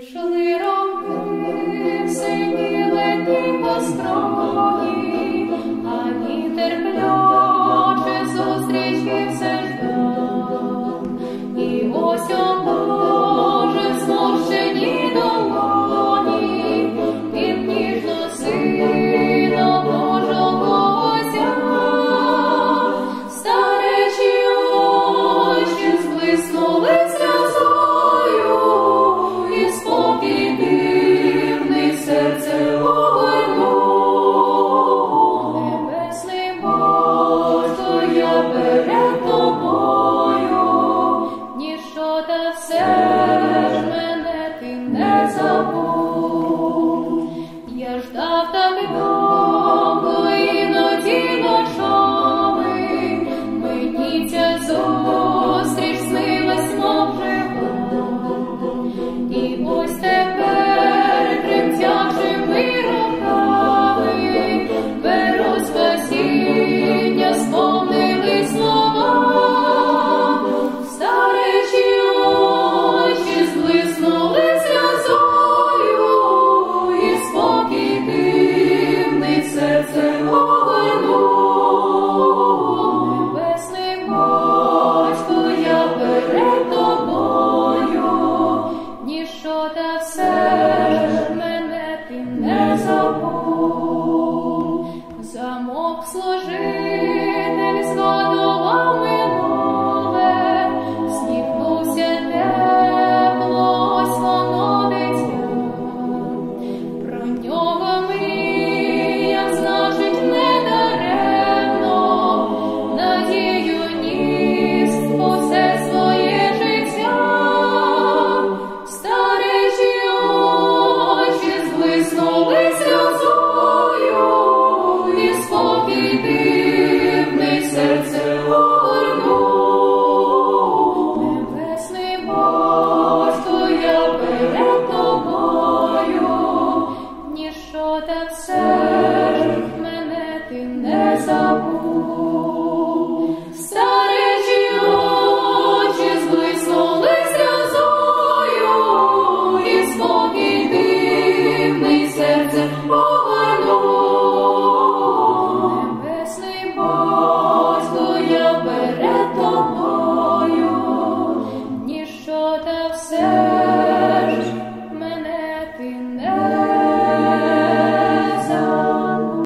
Йшли роки, синіли ті построї, ані терпляче зустрічі все ждав. І ось о Боже, зморщені долоні, Він ніжно Сина Божого взяв. Старечі очі зблиснули сльозою, і спокій дивний серце огорнув. Небесний Батько, я перед Тобою, ніщо та все ж мене Ти не забув. Я ждав так довго, іноді ночами, мені ця зустріч снилась, мов жива. І ось тепер тремтячими руками беру спасіння, сповнили слова. Старечі очі зблиснули сльозою, і спокій дивний серце огорнув. Небесний Батько, я перед Тобою, ніщо та все ж мене Ти не забув. Замовк служитель, згадував минуле, всміхнувся тепло, ось воно дитя. Про нього мріяв, значить, недаремно, надію ніс усе своє життя. Старечі очі зблиснули сльозою, і спокій дивний серце огорнув. Небесний Батько, я перед Тобою, ніщо та все ж мене Ти не забув. Старечі очі зблиснули сльозою, і спокій дивний серце огорнув. Небесний Батько,